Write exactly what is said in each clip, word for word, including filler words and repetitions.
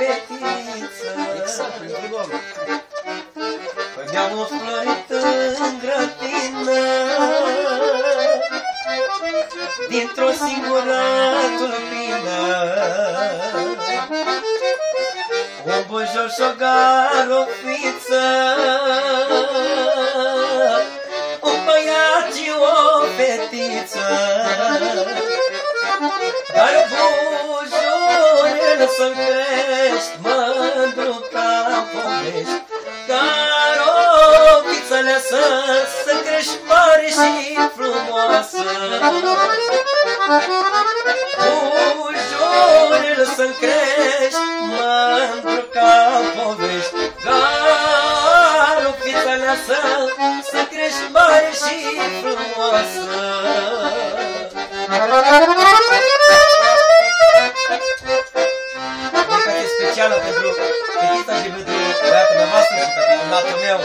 fetiță. Exact, pentru Doamne. Păi mi-am înflorit în grădină, dintr-o singură tulpină, un bujoșogar, o fiță, un băiat și o fetiță. Dar bujorel să-mi crești, mândru ca povești, dar o fițăleasă să crești mare și frumoasă. Bujorel să-mi crești, mândru ca povești, dar o fițăleasă să crești mare și frumoasă. Dedicație specială pentru fetița și pentru băiatul dumneavoastră și pentru natul meu.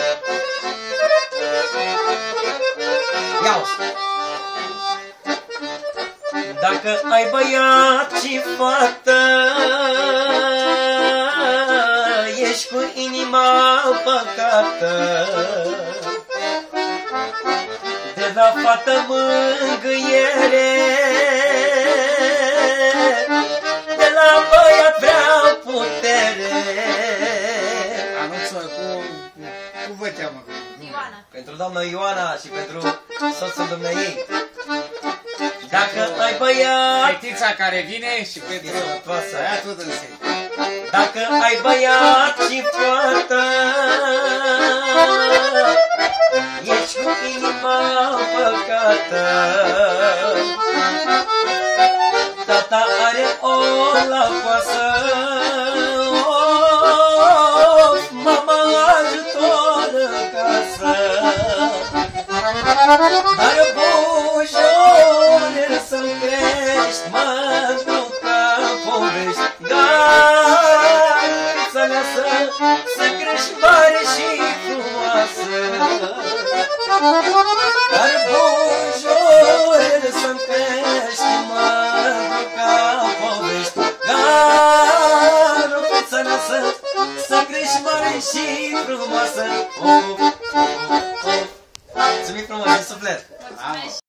Ia-o! Dacă ai băiat și fată, ești cu inima păcată, de la fată mângâiere, de la băiat vreau putere. Anunță cu... Cum vă cheamă? Ioana. Pentru doamna Ioana și pentru soțul dumneai. Dacă ai băiat... Fetița care vine și pentru băiatul dânsei. Dacă ai băiat și fată, ești cu inima păcată, tata are o lacoasă, of, mama ajutor în casă. Dar bujorel să-mi crești, mândru ca povești, dar fițăleasă să crești mare și frumoasă. Dar bujorel să-mi crești, mândru ca povești, dar fițăleasă să crești mare și frumoasă.